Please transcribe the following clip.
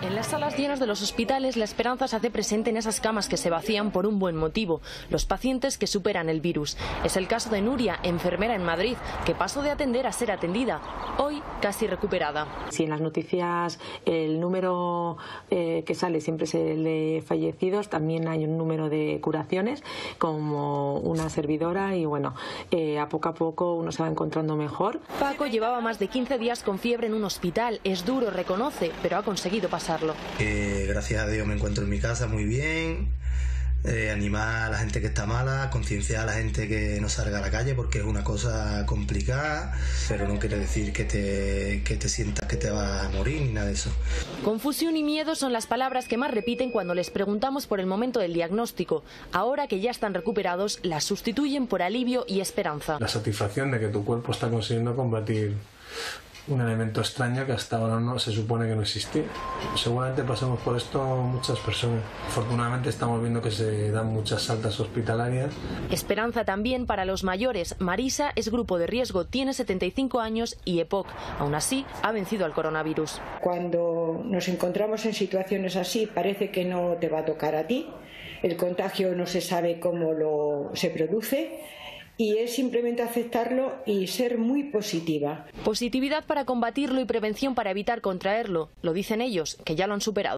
En las salas llenas de los hospitales, la esperanza se hace presente en esas camas que se vacían por un buen motivo, los pacientes que superan el virus. Es el caso de Nuria, enfermera en Madrid, que pasó de atender a ser atendida, hoy casi recuperada. Si en las noticias el número que sale siempre es el de fallecidos, también hay un número de curaciones, como una servidora, y bueno, a poco uno se va encontrando mejor. Paco llevaba más de 15 días con fiebre en un hospital. Es duro, reconoce, pero ha conseguido pasarlo. Gracias a Dios me encuentro en mi casa muy bien. Animar a la gente que está mala, concienciar a la gente que no salga a la calle porque es una cosa complicada, pero no quiere decir que te sientas que te vas a morir ni nada de eso. Confusión y miedo son las palabras que más repiten cuando les preguntamos por el momento del diagnóstico. Ahora que ya están recuperados, las sustituyen por alivio y esperanza. La satisfacción de que tu cuerpo está consiguiendo combatir un elemento extraño que hasta ahora no se supone que no existía. Seguramente pasemos por esto muchas personas. Afortunadamente estamos viendo que se dan muchas altas hospitalarias. Esperanza también para los mayores. Marisa es grupo de riesgo, tiene 75 años y EPOC. Aún así, ha vencido al coronavirus. Cuando nos encontramos en situaciones así, parece que no te va a tocar a ti. El contagio no se sabe cómo se produce. Y es simplemente aceptarlo y ser muy positiva. Positividad para combatirlo y prevención para evitar contraerlo. Lo dicen ellos, que ya lo han superado.